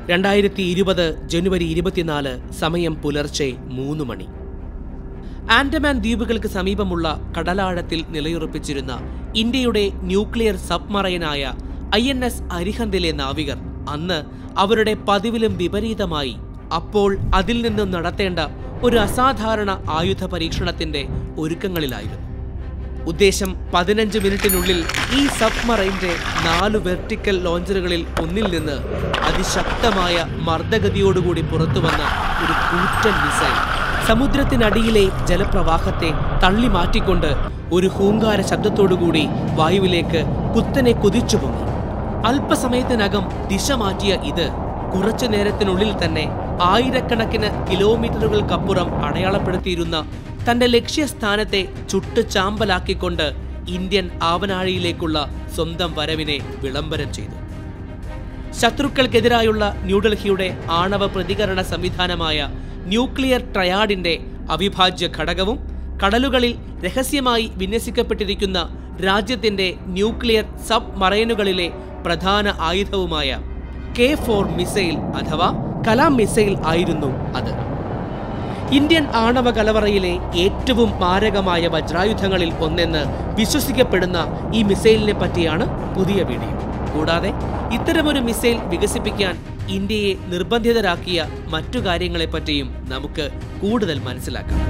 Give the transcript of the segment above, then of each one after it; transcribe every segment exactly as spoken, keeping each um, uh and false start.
രണ്ടായിരത്തി ഇരുപത് ജനുവരി ഇരുപത്തിനാല്, സമയം പുലർച്ചെ മൂന്ന് മണി. ആൻഡമാൻ ദ്വീപുകൾക്ക് സമീപമുള്ള കടലാഴത്തിൽ നിലയുറപ്പിച്ചിരുന്ന ഇന്ത്യയുടെ ന്യൂക്ലിയർ സബ്മറൈനായ ഐ എൻ എസ് അരിഹന്തിലെ നാവികർ അന്ന് അവരുടെ പതിവിലും വിപരീതമായി അപ്പോൾ അതിൽ നിന്നും നടത്തേണ്ട ഒരു അസാധാരണ ആയുധ പരീക്ഷണത്തിന്റെ ഒരുക്കങ്ങളിലായിരുന്നു. ഉദ്ദേശം പതിനഞ്ച് മിനിറ്റിനുള്ളിൽ ഈ സബ്മറൈൻ്റെ നാലു വെർട്ടിക്കൽ ലോഞ്ചറുകളിൽ ഒന്നിൽ നിന്ന് അതിശക്തമായ മർദ്ദഗതിയോടുകൂടി പുറത്തുവന്ന ഒരു കൂറ്റൻ മിസൈൽ സമുദ്രത്തിനടിയിലെ ജലപ്രവാഹത്തെ തള്ളി മാറ്റിക്കൊണ്ട് ഒരു ഹൂങ്കാര ശബ്ദത്തോടുകൂടി വായുവിലേക്ക് കുത്തനെ കുതിച്ചു പൊങ്ങി. അല്പസമയത്തിനകം ദിശ മാറ്റിയ ഇത് കുറച്ചു നേരത്തിനുള്ളിൽ തന്നെ ആയിരക്കണക്കിന് കിലോമീറ്ററുകൾക്കപ്പുറം അടയാളപ്പെടുത്തിയിരുന്ന തന്റെ ലക്ഷ്യസ്ഥാനത്തെ ചുട്ടു ചാമ്പലാക്കിക്കൊണ്ട് ഇന്ത്യൻ ആവനാഴിയിലേക്കുള്ള സ്വന്തം വരവിനെ വിളംബരം ചെയ്തു. ശത്രുക്കൾക്കെതിരായുള്ള ന്യൂഡൽഹിയുടെ ആണവ പ്രതികരണ സംവിധാനമായ ന്യൂക്ലിയർ ട്രയാഡിന്റെ അവിഭാജ്യ ഘടകവും കടലുകളിൽ രഹസ്യമായി വിന്യസിക്കപ്പെട്ടിരിക്കുന്ന രാജ്യത്തിന്റെ ന്യൂക്ലിയർ സബ് മറൈനുകളിലെ പ്രധാന ആയുധവുമായ കെ ഫോർ മിസൈൽ അഥവാ കലാം മിസൈൽ ആയിരുന്നു അത്. ഇന്ത്യൻ ആണവ കലവറയിലെ ഏറ്റവും മാരകമായ വജ്രായുധങ്ങളിൽ ഒന്നെന്ന് വിശ്വസിക്കപ്പെടുന്ന ഈ മിസൈലിനെ പറ്റിയാണ് പുതിയ വീഡിയോ. കൂടാതെ ഇത്തരമൊരു മിസൈൽ വികസിപ്പിക്കാൻ ഇന്ത്യയെ നിർബന്ധിതരാക്കിയ മറ്റു കാര്യങ്ങളെപ്പറ്റിയും നമുക്ക് കൂടുതൽ മനസ്സിലാക്കാം.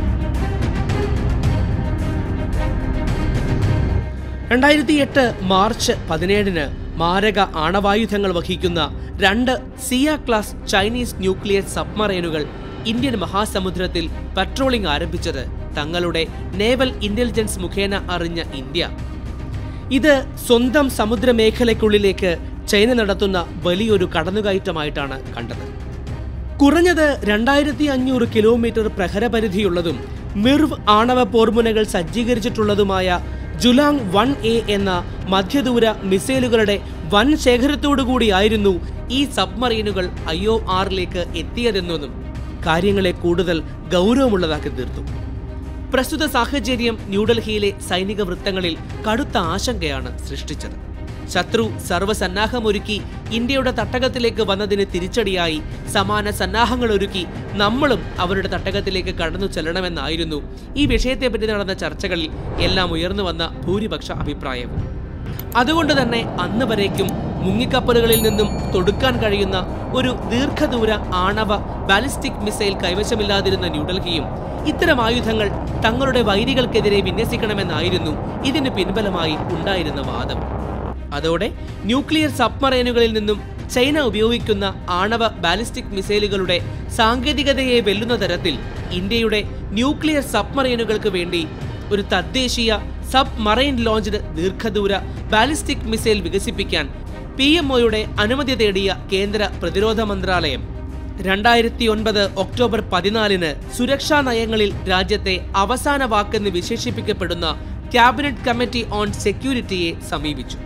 രണ്ടായിരത്തി എട്ട് മാർച്ച് പതിനേഴിന് മാരക ആണവായുധങ്ങൾ വഹിക്കുന്ന രണ്ട് സിയ ക്ലാസ് ചൈനീസ് ന്യൂക്ലിയർ സബ്മറൈനുകൾ ഇന്ത്യൻ മഹാസമുദ്രത്തിൽ പട്രോളിംഗ് ആരംഭിച്ചത് തങ്ങളുടെ നേവൽ ഇന്റലിജൻസ് മുഖേന അറിഞ്ഞ ഇന്ത്യ ഇത് സ്വന്തം സമുദ്രമേഖലയ്ക്കുള്ളിലേക്ക് ചൈന നടത്തുന്ന വലിയൊരു കടന്നുകയറ്റമായിട്ടാണ് കണ്ടത്. കുറഞ്ഞത് രണ്ടായിരത്തി അഞ്ഞൂറ് കിലോമീറ്റർ പ്രഹരപരിധിയുള്ളതും മിർവ് ആണവ പോർമുനകൾ സജ്ജീകരിച്ചിട്ടുള്ളതുമായ ജുലാങ് വൺ എ എന്ന മധ്യദൂര മിസൈലുകളുടെ വൻ ശേഖരത്തോടുകൂടിയായിരുന്നു ഈ സബ്മറീനുകൾ ഐ ഒ ആറിലേക്ക് എത്തിയതെന്നതും കാര്യങ്ങളെ കൂടുതൽ ഗൗരവമുള്ളതാക്കി തീർത്തു. പ്രസ്തുത സാഹചര്യം ന്യൂഡൽഹിയിലെ സൈനിക വൃത്തങ്ങളിൽ കടുത്ത ആശങ്കയാണ് സൃഷ്ടിച്ചത്. ശത്രു സർവ്വസന്നാഹമൊരുക്കി ഇന്ത്യയുടെ തട്ടകത്തിലേക്ക് വന്നതിന് തിരിച്ചടിയായി സമാന സന്നാഹങ്ങൾ ഒരുക്കി നമ്മളും അവരുടെ തട്ടകത്തിലേക്ക് കടന്നു ചെല്ലണമെന്നായിരുന്നു ഈ വിഷയത്തെപ്പറ്റി നടന്ന ചർച്ചകളിൽ എല്ലാം ഉയർന്നു വന്ന ഭൂരിപക്ഷ അഭിപ്രായവും. അതുകൊണ്ട് തന്നെ അന്ന് വരേക്കും മുങ്ങിക്കപ്പലുകളിൽ നിന്നും തൊടുക്കാൻ കഴിയുന്ന ഒരു ദീർഘദൂര ആണവ ബാലിസ്റ്റിക് മിസൈൽ കൈവശമില്ലാതിരുന്ന ന്യൂഡൽഹിയും ഇത്തരം ആയുധങ്ങൾ തങ്ങളുടെ വൈരികൾക്കെതിരെ വിന്യസിക്കണമെന്നായിരുന്നു ഇതിന് പിൻബലമായി ഉണ്ടായിരുന്ന വാദം. അതോടെ ന്യൂക്ലിയർ സബ്മറൈനുകളിൽ നിന്നും ചൈന ഉപയോഗിക്കുന്ന ആണവ ബാലിസ്റ്റിക് മിസൈലുകളുടെ സാങ്കേതികതയെ വെല്ലുന്ന തരത്തിൽ ഇന്ത്യയുടെ ന്യൂക്ലിയർ സബ്മറൈനുകൾക്ക് വേണ്ടി ഒരു തദ്ദേശീയ സബ് മറൈൻ ലോഞ്ച്ഡ് ദീർഘദൂര ബാലിസ്റ്റിക് മിസൈൽ വികസിപ്പിക്കാൻ പി എം ഒയുടെ അനുമതി തേടിയ കേന്ദ്ര പ്രതിരോധ മന്ത്രാലയം രണ്ടായിരത്തി ഒൻപത് ഒക്ടോബർ പതിനാലിന് സുരക്ഷാ നയങ്ങളിൽ രാജ്യത്തെ അവസാന വാക്കെന്ന് വിശേഷിപ്പിക്കപ്പെടുന്ന ക്യാബിനറ്റ് കമ്മിറ്റി ഓൺ സെക്യൂരിറ്റിയെ സമീപിച്ചു.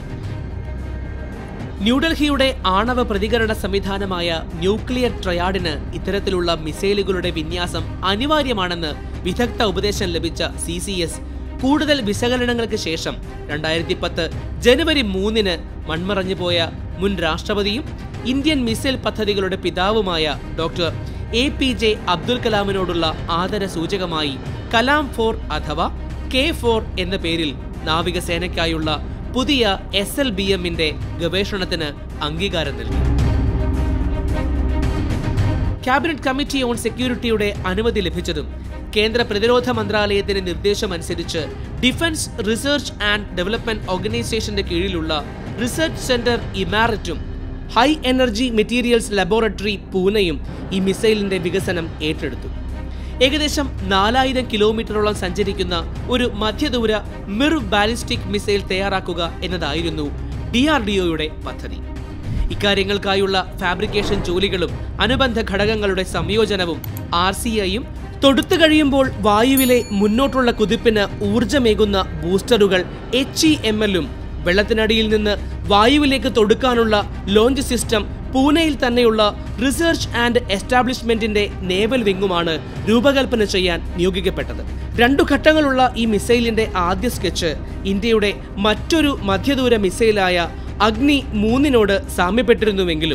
ന്യൂഡൽഹിയുടെ ആണവ പ്രതികരണ സംവിധാനമായ ന്യൂക്ലിയർ ട്രയാഡിന് ഇത്തരത്തിലുള്ള മിസൈലുകളുടെ വിന്യാസം അനിവാര്യമാണെന്ന് വിദഗ്ധ ഉപദേശം ലഭിച്ച സി സി എസ് കൂടുതൽ വിശകലനങ്ങൾക്ക് ശേഷം രണ്ടായിരത്തി പത്ത് ജനുവരി മൂന്നിന് മൺമറഞ്ഞു പോയ മുൻ രാഷ്ട്രപതിയും ഇന്ത്യൻ മിസൈൽ പദ്ധതികളുടെ പിതാവുമായ doctor A P J Abdul കലാമിനോടുള്ള ആദര സൂചകമായി കലാം ഫോർ അഥവാ കെ ഫോർ എന്ന പേരിൽ നാവികസേനയ്ക്കായുള്ള പുതിയ എസ് എൽ ബി എമ്മിന്റെ ഗവേഷണത്തിന് അംഗീകാരം നൽകി. ക്യാബിനറ്റ് കമ്മിറ്റി ഓൺ സെക്യൂരിറ്റിയുടെ അനുമതി ലഭിച്ചതും കേന്ദ്ര പ്രതിരോധ മന്ത്രാലയത്തിന്റെ നിർദ്ദേശമനുസരിച്ച് ഡിഫൻസ് റിസർച്ച് ആൻഡ് ഡെവലപ്മെന്റ് ഓർഗനൈസേഷന്റെ കീഴിലുള്ള റിസർച്ച് സെന്റർ ഇമാരറ്റും ഹൈ എനർജി മെറ്റീരിയൽസ് ലബോറട്ടറി പൂനെയും ഈ മിസൈലിന്റെ വികസനം ഏറ്റെടുത്തു. ഏകദേശം നാലായിരം കിലോമീറ്ററോളം സഞ്ചരിക്കുന്ന ഒരു മധ്യദൂര മിർവ് ബാലിസ്റ്റിക് മിസൈൽ തയ്യാറാക്കുക എന്നതായിരുന്നു ഡി ആർ ഡി ഒയുടെ പദ്ധതി. ഇക്കാര്യങ്ങൾക്കായുള്ള ഫാബ്രിക്കേഷൻ ജോലികളും അനുബന്ധ ഘടകങ്ങളുടെ സംയോജനവും ആർ സി ഐയും തൊടുത്തു കഴിയുമ്പോൾ വായുവിലെ മുന്നോട്ടുള്ള കുതിപ്പിന് ഊർജമേകുന്ന ബൂസ്റ്ററുകൾ എച്ച് ഇ എം എല്ലും വെള്ളത്തിനടിയിൽ നിന്ന് വായുവിലേക്ക് തൊടുക്കാനുള്ള ലോഞ്ച് സിസ്റ്റം പൂനെയിൽ തന്നെയുള്ള റിസർച്ച് ആൻഡ് എസ്റ്റാബ്ലിഷ്മെന്റിന്റെ നേവൽ വിങ്ങുമാണ് രൂപകൽപ്പന ചെയ്യാൻ നിയോഗിക്കപ്പെട്ടത്. രണ്ടു ഘട്ടങ്ങളുള്ള ഈ മിസൈലിന്റെ ആദ്യ സ്കെച്ച് ഇന്ത്യയുടെ മറ്റൊരു മധ്യദൂര മിസൈലായ അഗ്നി മൂന്നിനോട് സാമ്യപ്പെട്ടിരുന്നുവെങ്കിലും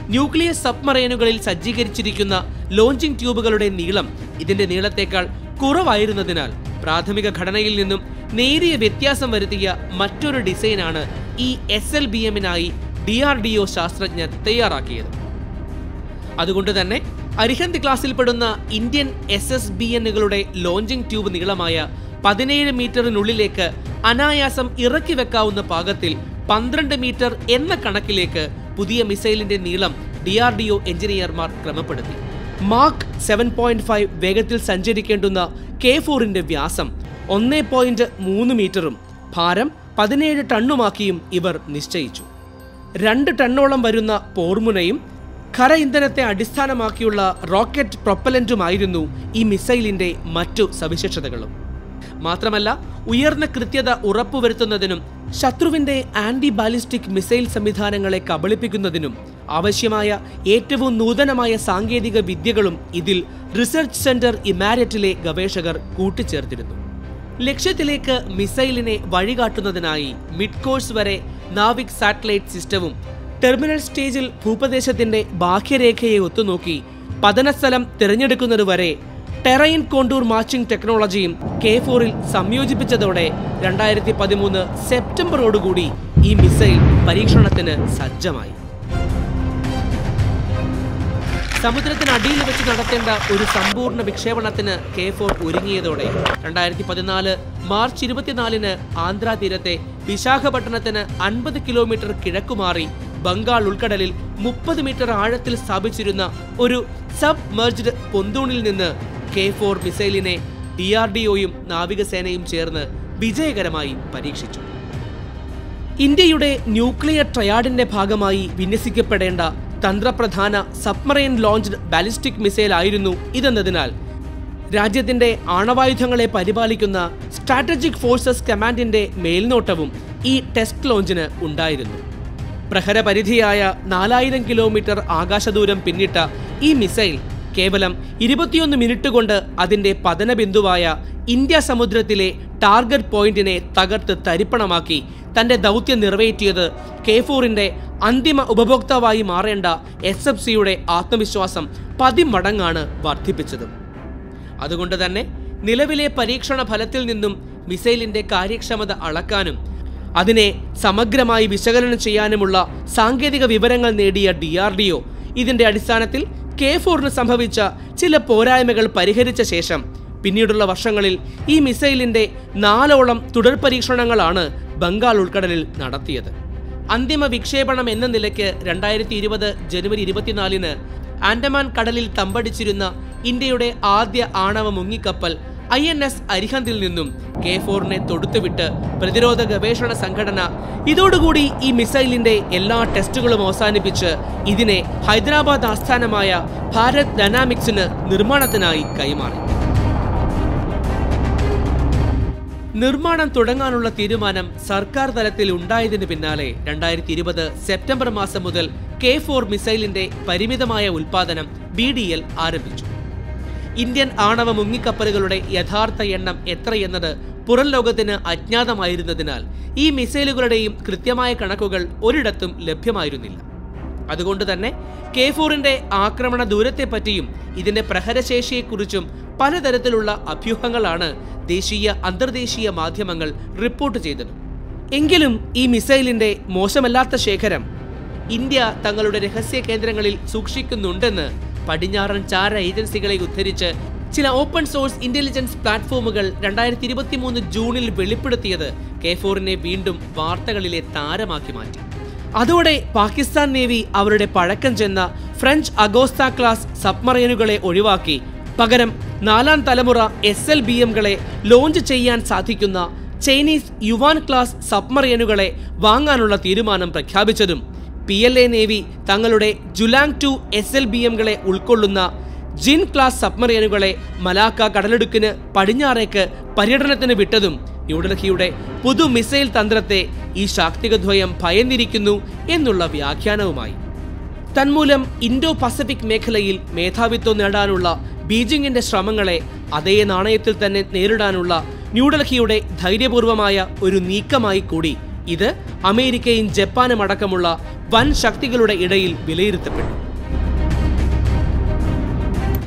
ന്യൂക്ലിയസ് സബ്മറൈനുകളിൽ സജ്ജീകരിച്ചിരിക്കുന്ന ലോഞ്ചിംഗ് ട്യൂബുകളുടെ നീളം ഇതിന്റെ നീളത്തേക്കാൾ കുറവായിരുന്നതിനാൽ പ്രാഥമിക ഘടനയിൽ നിന്നും നേരിയ വ്യത്യാസം വരുത്തിയ മറ്റൊരു ഡിസൈനാണ് ഈ എസ് എൽ ബി എമ്മിനായി ഡി ആർ ഡി ഒ ശാസ്ത്രജ്ഞർ തയ്യാറാക്കിയത്. അതുകൊണ്ട് തന്നെ അരിഹന്ത് ക്ലാസ്സിൽപ്പെടുന്ന ഇന്ത്യൻ എസ് എസ് ബി എന്നുകളുടെ ലോഞ്ചിംഗ് ട്യൂബ് നീളമായ പതിനേഴ് മീറ്ററിനുള്ളിലേക്ക് അനായാസം ഇറക്കി വെക്കാവുന്ന പാകത്തിൽ പന്ത്രണ്ട് മീറ്റർ എന്ന കണക്കിലേക്ക് പുതിയ മിസൈലിന്റെ നീളം ഡി ആർ ഡി ഒ എഞ്ചിനീയർമാർ ക്രമപ്പെടുത്തി. മാർക്ക് സെവൻ പോയിന്റ് ഫൈവ് വേഗത്തിൽ സഞ്ചരിക്കേണ്ടുന്ന കെ ഫോറിന്റെ വ്യാസം ഒന്ന് പോയിന്റ് മൂന്ന് മീറ്ററും ഭാരം പതിനേഴ് ടണ്ണുമാക്കിയും ഇവർ നിശ്ചയിച്ചു. രണ്ട് ടണ്ണോളം വരുന്ന പോർമുനയും ഖര ഇന്ധനത്തെ അടിസ്ഥാനമാക്കിയുള്ള റോക്കറ്റ് പ്രൊപ്പലന്റുമായിരുന്നു ഈ മിസൈലിന്റെ മറ്റു സവിശേഷതകളും. മാത്രമല്ല, ഉയർന്ന കൃത്യത ഉറപ്പുവരുത്തുന്നതിനും ശത്രുവിന്റെ ആന്റി ബാലിസ്റ്റിക് മിസൈൽ സംവിധാനങ്ങളെ കബളിപ്പിക്കുന്നതിനും ആവശ്യമായ ഏറ്റവും നൂതനമായ സാങ്കേതിക വിദ്യകളും ഇതിൽ റിസർച്ച് സെന്റർ ഇമാരറ്റിലെ ഗവേഷകർ കൂട്ടിച്ചേർത്തിരുന്നു. ലക്ഷ്യത്തിലേക്ക് മിസൈലിനെ വഴികാട്ടുന്നതിനായി മിഡ് കോഴ്സ് വരെ നാവിക് സാറ്റലൈറ്റ് സിസ്റ്റവും ടെർമിനൽ സ്റ്റേജിൽ ഭൂപ്രദേശത്തിന്റെ ബാഹ്യരേഖയെ ഒത്തുനോക്കി പതനസ്ഥലം തിരഞ്ഞെടുക്കുന്നതുവരെ ടെറൈൻ കോണ്ടൂർ മാച്ചിംഗ് ടെക്നോളജിയും കെ ഫോറിൽ സംയോജിപ്പിച്ചതോടെ രണ്ടായിരത്തി പതിമൂന്ന് സെപ്റ്റംബറോടുകൂടി ഈ മിസൈൽ പരീക്ഷണത്തിന് സജ്ജമായി. സമുദ്രത്തിനടിയിൽ വെച്ച് നടത്തേണ്ട ഒരു സമ്പൂർണ്ണ വിക്ഷേപണത്തിന് കെ ഫോർ ഒരുങ്ങിയതോടെ രണ്ടായിരത്തി പതിനാല് മാർച്ച് ഇരുപത്തിനാലിന് ആന്ധ്രാ തീരത്തെ വിശാഖപട്ടണത്തിന് അൻപത് കിലോമീറ്റർ കിഴക്കുമാറി ബംഗാൾ ഉൾക്കടലിൽ മുപ്പത് മീറ്റർ ആഴത്തിൽ സ്ഥാപിച്ചിരുന്ന ഒരു സബ് മെർജ്ഡ് പൊന്തൂണിൽ നിന്ന് കെ ഫോർ മിസൈലിനെ ഡി ആർ ഡി ഒയും നാവികസേനയും ചേർന്ന് വിജയകരമായി പരീക്ഷിച്ചു. ഇന്ത്യയുടെ ന്യൂക്ലിയർ ട്രയാഡിന്റെ ഭാഗമായി വിന്യസിക്കപ്പെടേണ്ട തന്ത്രപ്രധാന സബ്മറൈൻ ലോഞ്ച്ഡ് ബാലിസ്റ്റിക് മിസൈൽ ആയിരുന്നു ഇതെന്നതിനാൽ രാജ്യത്തിന്റെ ആണവായുധങ്ങളെ പരിപാലിക്കുന്ന സ്ട്രാറ്റജിക് ഫോഴ്സസ് കമാൻഡിന്റെ മേൽനോട്ടവും ഈ ടെസ്റ്റ് ലോഞ്ചിന് ഉണ്ടായിരുന്നു. പ്രഹരപരിധിയായ നാലായിരം കിലോമീറ്റർ ആകാശദൂരം പിന്നിട്ട ഈ മിസൈൽ കേവലം ഇരുപത്തിയൊന്ന് മിനിറ്റ് കൊണ്ട് അതിന്റെ പതനബിന്ദുവായ ഇന്ത്യ സമുദ്രത്തിലെ ടാർഗറ്റ് പോയിന്റിനെ തകർത്ത് തരിപ്പണമാക്കി തന്റെ ദൗത്യം നിറവേറ്റിയത് കെ ഫോറിന്റെ അന്തിമ ഉപഭോക്താവായി മാറേണ്ട എസ് എഫ് സിയുടെ ആത്മവിശ്വാസം പതിമടങ്ങാണ് വർദ്ധിപ്പിച്ചത്. അതുകൊണ്ട് തന്നെ നിലവിലെ പരീക്ഷണ ഫലത്തിൽ നിന്നും മിസൈലിന്റെ കാര്യക്ഷമത അളക്കാനും അതിനെ സമഗ്രമായി വിശകലനം ചെയ്യാനുമുള്ള സാങ്കേതിക വിവരങ്ങൾ നേടിയ ഡി ആർ ഡി ഒ ഇതിന്റെ അടിസ്ഥാനത്തിൽ കെ ഫോറിന് സംഭവിച്ച ചില പോരായ്മകൾ പരിഹരിച്ച ശേഷം പിന്നീടുള്ള വർഷങ്ങളിൽ ഈ മിസൈലിന്റെ നാലോളം തുടർ പരീക്ഷണങ്ങളാണ് ബംഗാൾ ഉൾക്കടലിൽ നടത്തിയത്. അന്തിമ വിക്ഷേപണം എന്ന നിലയ്ക്ക് രണ്ടായിരത്തി ഇരുപത് ജനുവരി ഇരുപത്തിനാലിന് ആൻഡമാൻ കടലിൽ തമ്പടിച്ചിരുന്ന ഇന്ത്യയുടെ ആദ്യ ആണവ മുങ്ങിക്കപ്പൽ ഐ എൻ എസ് അരിഹന്തിൽ നിന്നും കെ ഫോറിനെ തൊടുത്തുവിട്ട് പ്രതിരോധ ഗവേഷണ സംഘടന ഇതോടുകൂടി ഈ മിസൈലിന്റെ എല്ലാ ടെസ്റ്റുകളും അവസാനിപ്പിച്ച് ഇതിനെ ഹൈദരാബാദ് ആസ്ഥാനമായ ഭാരത് ഡൈനാമിക്സിന് നിർമ്മാണത്തിനായി കൈമാറി. നിർമ്മാണം തുടങ്ങാനുള്ള തീരുമാനം സർക്കാർ തലത്തിൽ ഉണ്ടായതിനു പിന്നാലെ രണ്ടായിരത്തി ഇരുപത് സെപ്റ്റംബർ മാസം മുതൽ കെ ഫോർ മിസൈലിന്റെ പരിമിതമായ ഉൽപാദനം ബി ഡി എൽ ആരംഭിച്ചു. ഇന്ത്യൻ ആണവ മുങ്ങിക്കപ്പലുകളുടെ യഥാർത്ഥ എണ്ണം എത്രയെന്നത് പുറം ലോകത്തിന് അജ്ഞാതമായിരുന്നതിനാൽ ഈ മിസൈലുകളുടെയും കൃത്യമായ കണക്കുകൾ ഒരിടത്തും ലഭ്യമായിരുന്നില്ല. അതുകൊണ്ട് തന്നെ കെ ഫോറിന്റെ ആക്രമണ ദൂരത്തെപ്പറ്റിയും ഇതിന്റെ പ്രഹരശേഷിയെക്കുറിച്ചും പലതരത്തിലുള്ള അഭ്യൂഹങ്ങളാണ് ദേശീയ അന്തർദേശീയ മാധ്യമങ്ങൾ റിപ്പോർട്ട് ചെയ്തത്. എങ്കിലും ഈ മിസൈലിന്റെ മോശമല്ലാത്ത ശേഖരം ഇന്ത്യ തങ്ങളുടെ രഹസ്യ കേന്ദ്രങ്ങളിൽ സൂക്ഷിക്കുന്നുണ്ടെന്ന് പടിഞ്ഞാറൻ ചാര ഏജൻസികളെ ഉദ്ധരിച്ച് ചില ഓപ്പൺ സോഴ്സ് ഇന്റലിജൻസ് പ്ലാറ്റ്ഫോമുകൾ രണ്ടായിരത്തി ഇരുപത്തി മൂന്ന് ജൂണിൽ വെളിപ്പെടുത്തിയത് കെ ഫോറിനെ വീണ്ടും വാർത്തകളിലെ താരമാക്കി മാറ്റി. അതോടെ പാകിസ്ഥാൻ നേവി അവരുടെ പഴക്കം ചെന്ന ഫ്രഞ്ച് അഗോസ്ത ക്ലാസ് സബ്മറൈനുകളെ ഒഴിവാക്കി പകരം നാലാം തലമുറ എസ് എൽ ബി എംകളെ ലോഞ്ച് ചെയ്യാൻ സാധിക്കുന്ന ചൈനീസ് യുവാൻ ക്ലാസ് സബ്മറൈനുകളെ വാങ്ങാനുള്ള തീരുമാനം പ്രഖ്യാപിച്ചതും പി എൽ എ നേവി തങ്ങളുടെ Julang two S L B എംകളെ ഉൾക്കൊള്ളുന്ന ജിൻ ക്ലാസ് സബ്മറൈനുകളെ മലാക്ക കടലിടുക്കിന് പടിഞ്ഞാറേക്ക് പര്യടനത്തിന് വിട്ടതും ന്യൂഡൽഹിയുടെ പുതു മിസൈൽ തന്ത്രത്തെ ഈ ശാക്തികദ്വയം ഭയന്നിരിക്കുന്നു എന്നുള്ള വ്യാഖ്യാനവുമായി. തന്മൂലം ഇൻഡോ പസഫിക് മേഖലയിൽ മേധാവിത്വം നേടാനുള്ള ബീജിംഗിന്റെ ശ്രമങ്ങളെ അതേ നാണയത്തിൽ തന്നെ നേരിടാനുള്ള ന്യൂഡൽഹിയുടെ ധൈര്യപൂർവമായ ഒരു നീക്കമായി കൂടി ഇത് അമേരിക്കയും ജപ്പാനും അടക്കമുള്ള വൻ ശക്തികളുടെ ഇടയിൽ വിലയിരുത്തപ്പെട്ടു.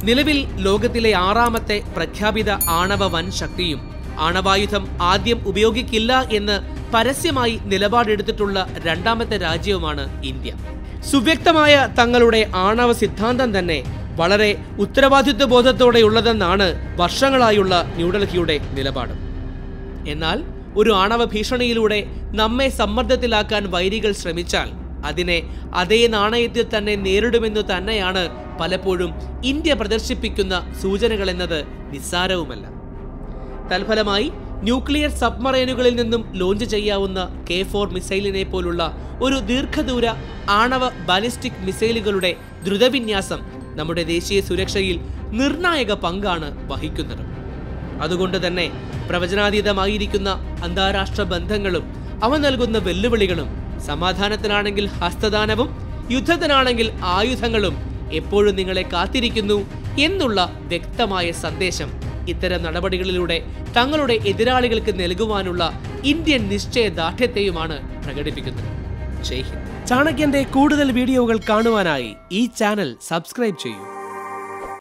നിലവിൽ ലോകത്തിലെ ആറാമത്തെ പ്രഖ്യാപിത ആണവ വൻ ശക്തിയും ആണവായുധം ആദ്യം ഉപയോഗിക്കില്ല എന്ന് പരസ്യമായി നിലപാടെടുത്തിട്ടുള്ള രണ്ടാമത്തെ രാജ്യവുമാണ് ഇന്ത്യ. സുവ്യക്തമായ തങ്ങളുടെ ആണവ സിദ്ധാന്തം തന്നെ വളരെ ഉത്തരവാദിത്വ ബോധത്തോടെയുള്ളതെന്നാണ് വർഷങ്ങളായുള്ള ന്യൂഡൽഹിയുടെ നിലപാട്. എന്നാൽ ഒരു ആണവ ഭീഷണിയിലൂടെ നമ്മെ സമ്മർദ്ദത്തിലാക്കാൻ വൈരികൾ ശ്രമിച്ചാൽ അതിനെ അതേ നാണയത്തിൽ തന്നെ നേരിടുമെന്നു തന്നെയാണ് പലപ്പോഴും ഇന്ത്യ പ്രദർശിപ്പിക്കുന്ന സൂചനകളെന്നത് നിസ്സാരവുമല്ല. തൽഫലമായി ന്യൂക്ലിയർ സബ്മറൈനുകളിൽ നിന്നും ലോഞ്ച് ചെയ്യാവുന്ന കെ ഫോർ മിസൈലിനെ പോലുള്ള ഒരു ദീർഘദൂര ആണവ ബാലിസ്റ്റിക് മിസൈലുകളുടെ ദ്രുതവിന്യാസം നമ്മുടെ ദേശീയ സുരക്ഷയിൽ നിർണായക പങ്കാണ് വഹിക്കുന്നത്. അതുകൊണ്ട് തന്നെ പ്രവചനാതീതമായിരിക്കുന്ന അന്താരാഷ്ട്ര ബന്ധങ്ങളും അവ നൽകുന്ന വെല്ലുവിളികളും, സമാധാനത്തിനാണെങ്കിൽ ഹസ്തദാനവും യുദ്ധത്തിനാണെങ്കിൽ ആയുധങ്ങളും എപ്പോഴും നിങ്ങളെ കാത്തിരിക്കുന്നു എന്നുള്ള വ്യക്തമായ സന്ദേശം ഇത്തരം നടപടികളിലൂടെ തങ്ങളുടെ എതിരാളികൾക്ക് നൽകുവാനുള്ള ഇന്ത്യൻ നിശ്ചയദാർഢ്യത്തെയുമാണ് പ്രകടിപ്പിക്കുന്നത്. ജയ് ഹിന്ദ്. ചാണക്യന്റെ കൂടുതൽ വീഡിയോകൾ കാണുവാനായി ഈ ചാനൽ സബ്സ്ക്രൈബ് ചെയ്യൂ.